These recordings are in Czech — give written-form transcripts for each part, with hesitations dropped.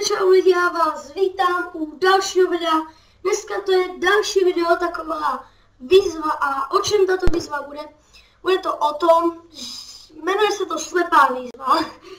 Čau lidi, já vás vítám u dalšího videa. Dneska to je další video, taková výzva. A o čem tato výzva bude? Bude to o tom, jmenuje se to slepá výzva.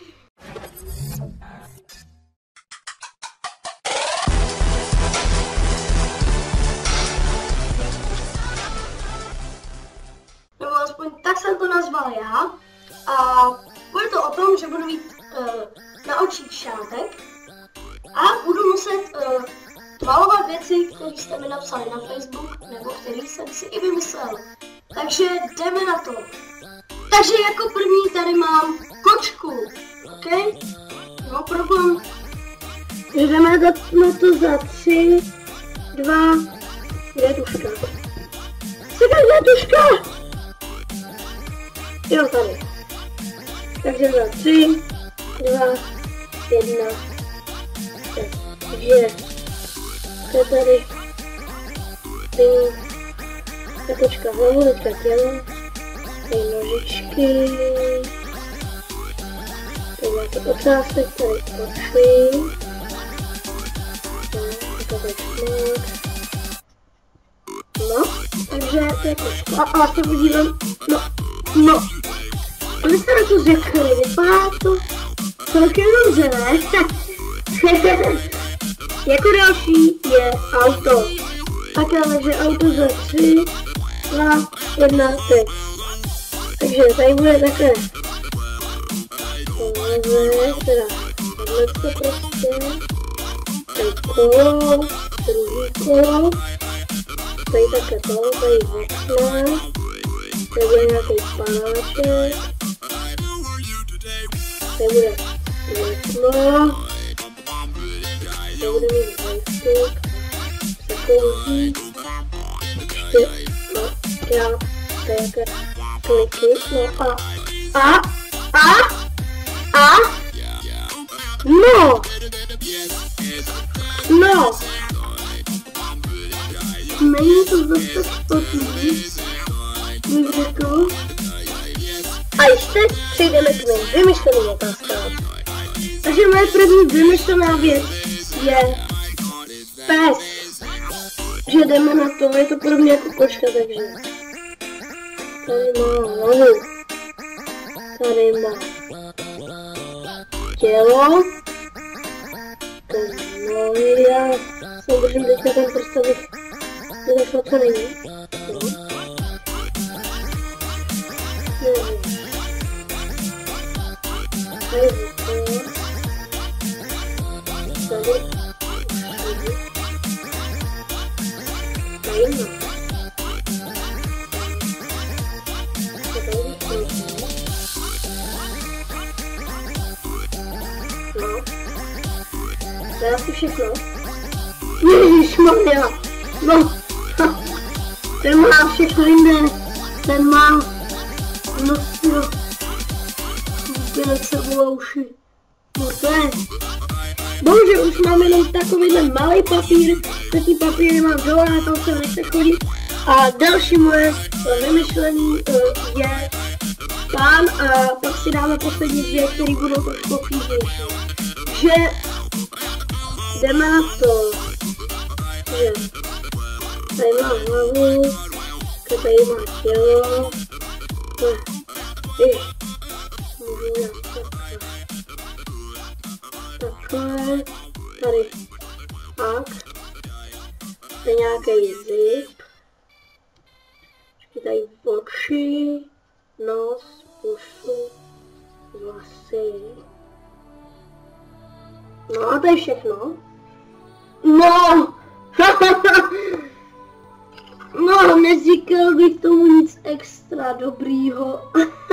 Nebo aspoň tak jsem to nazval já. A bude to o tom, že budu mít na očích šátek a budu muset malovat věci, které jste mi napsali na Facebook, nebo které jsem si i vymyslel. Takže jdeme na to. Takže jako první tady mám kočku, ok? No problém. Jdeme na to za 3, 2, kde je tuška? Kde je tuška? Jo, tady. Takže za 3, 2, 1, 2, to je tady, kakočka hlavu, teďka tělo, tady nožičky, tady nějaký ocásek, tady oči, no, takže to je kočka, a se podívám, no, a vy jste na to řekli, vypadá to celkem dobře, ne? Jako další je auto. Takže auto za 3, 2, 1, teď. Takže tady bude takhle. Teda to prostě. Tady kolo, druhý kolo. Tady takhle to, tady okna. Tady bude nějaký panáček. Tady bude světlo. Tady bude mít vajstuk, se kouří, no, já, to je jaké kliky, no no, není to zase špatný, bych řekl. A ještě přejdeme k mým vymyšleným otázkám. Takže moje první vymyšlená věc je pes. Že jdeme na to, je to podobně jako kočka, takže tady má hlavu, tady má tělo, tady nohy, já se držím teďka ten prst, abych nedošlo, co není. To je asi všechno. Ježišmarja, no, ten má všechno jinde, ten má množství úplně cebulouši. No to je. Bohužel už mám jenom takovýhle malý papír, taký papíry mám dole, na tom se nechce chodit. A další moje vymyšlení je pán a pak si dáme poslední dvě, které budou trošku obtížnější. Že jdeme na to, že tady má hlavu, tady má tělo, můžu udělat takhle, tady tak, tady nějaký zip, tady oči, nos, pusu, vlasy. No a to je všechno. No! No, neříkal bych tomu nic extra dobrýho.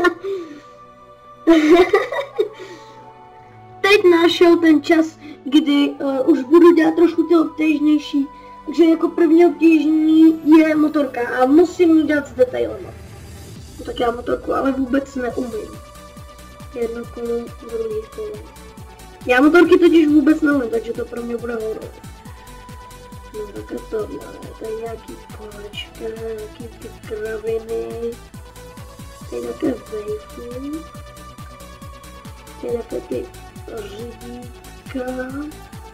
Teď našel ten čas, kdy už budu dělat trošku ty obtížnější. Takže jako první obtížný je motorka a musím ji dělat s detailama. No, tak já motorku ale vůbec neumím. Jedno kolo, druhý kolo. Já motorky totiž vůbec neumím, takže to pro mě bude horor. No tak tohle, tady nějaký kolečka, nějaký ty kraviny, tady také vejfů, tady také ty řídítka,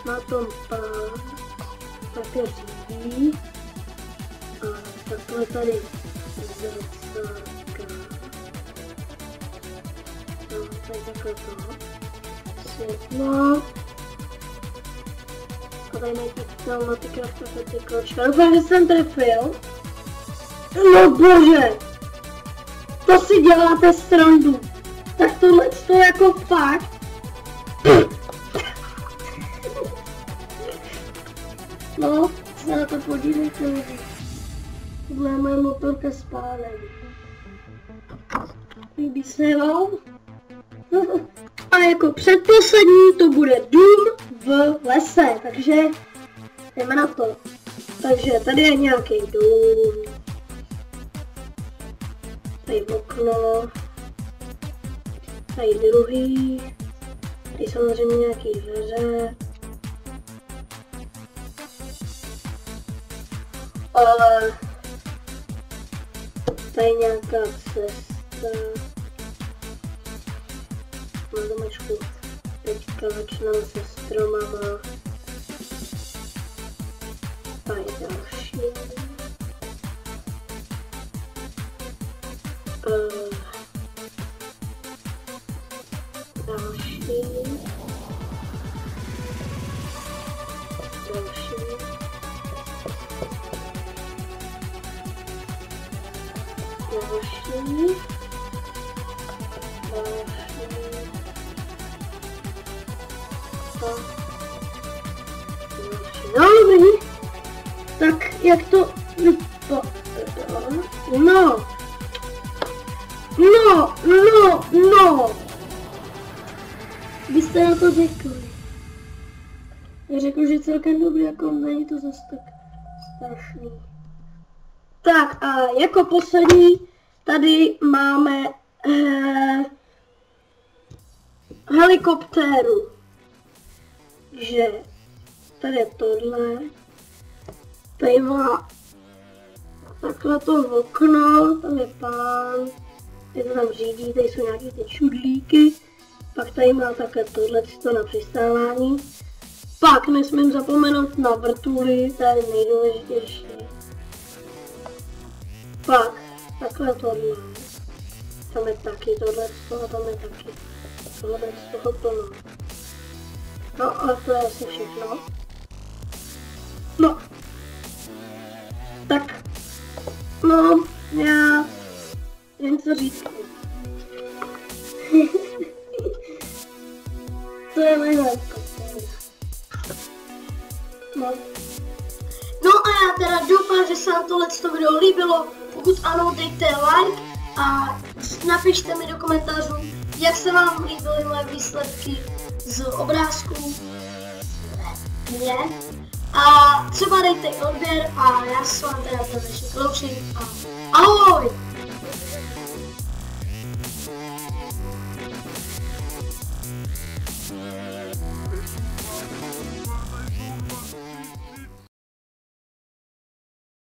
na tom papír řídí. A takhle tady zrcátka. No, tady takhle to. Světlo. A tady mají na ty kraftace ty kločka. Doufám, že jsem trefil. No bože! To si děláte srandu. Tak tohle to jako fakt. No, se na to podívejte lidi. Tohle je moje motorka s pánem. Líbí se vám? A jako předposlední to bude dům v lese, takže jdeme na to. Takže tady je nějaký dům. Tady okno. Tady druhý. Tady samozřejmě nějaký dveře. Tady nějaká cesta. Na domečku teďka začínám se stromama. Tady další. Další. Dobrý. Tak jak to vypadá? No. Vy jste na to řekli. Já řekl, že celkem dobrý, jako není to zase tak strašný. Tak a jako poslední tady máme helikoptéru. Že tady je tohle. Tady má takhle to okno, tam je pán, je to tam řídí, tady jsou nějaké ty čudlíky. Pak tady má takhle tohleto na přistávání. Pak nesmím zapomenout na vrtuly, to je nejdůležitější. Pak takhle tohle. Tam je taky tohle, a tam je taky. Tohle z toho plno. No a to je asi všechno. No. Tak. No, já jen co říct. To je moje helikoptéra. No. No a já teda doufám, že se vám tohleto video líbilo. Pokud ano, dejte like a napište mi do komentářů, jak se vám líbily moje výsledky z obrázků. Mě. A třeba dejte i odběr a já se vám teda dnešní loučím a ahoj!